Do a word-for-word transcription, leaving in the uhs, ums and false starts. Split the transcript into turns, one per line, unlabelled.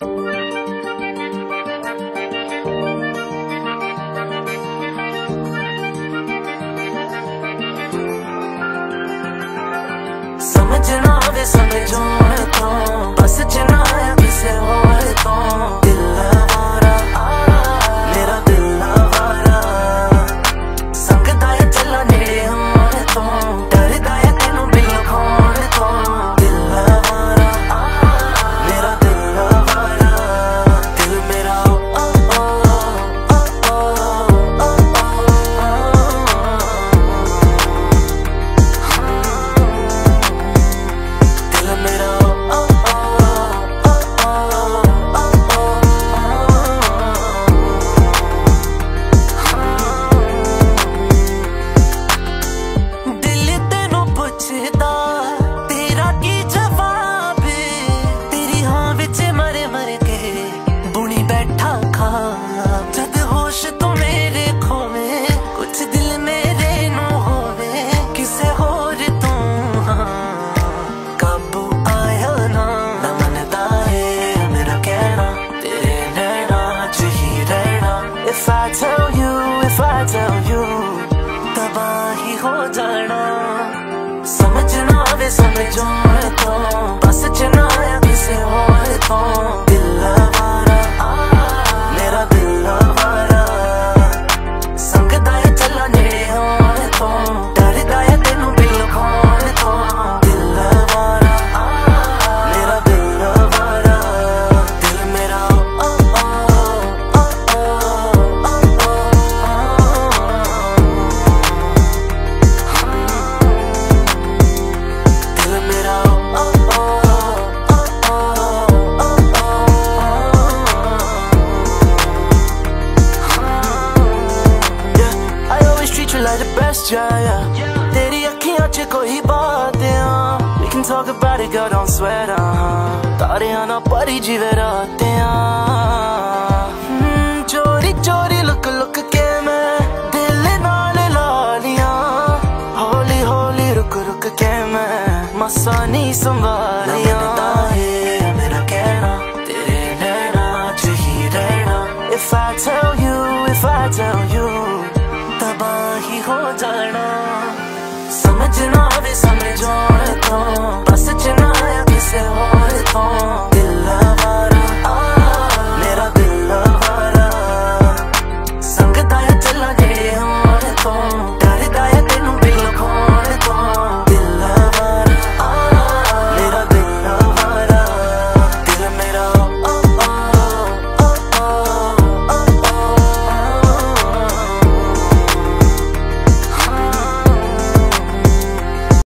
समझना वे समझो तो बस जना किसे और तो दिल आवारा मेरा दिल आवारा संगदा है चला नेड़े होण तो डरदा है तेनू बिल खोण तो दिल आवारा मेरा दिल आवारा दिल मेरा ओ ओ ओ ओ दिल मेरा तेरा की जवाब तेरी हाँ विच मरे मरे के बुनी बैठा खा जद होश तो मेरे खोवे कुछ दिल मेरे नो होवे किसे होर तू हाँ काबू आया ना ना मनदा है मेरा कहना तेरे नैना च ही रहना If I tell you, if I tell you तबाही हो जाना समझना वे समझो तो बस जना किसे और तो दिल आवारा मेरा दिल आवारा संगदा है चला नेड़े होण तो डरदा है तेनू बिल खोण तो दिल आवारा मेरा दिल आवारा दिल मेरा ओ ओ ओ ओ दिल मेरा ओ ओ I always treat you like the best, yeah, yeah. तेरी अखियां च कोई बात है We can talk about it, girl, don't sweat, uh तारियां ना परी जीवे रातें चोरी चोरी लुक लुक के मैं दिल नाल ला लिया हौली हौली रुक रुक के मैं मसा नहीं संभालिया मेरा कहना तेरे नैना च ही रहना If I tell you, if I tell you तबाही हो जाना समझना वे समझो तो बस जना किसे और तो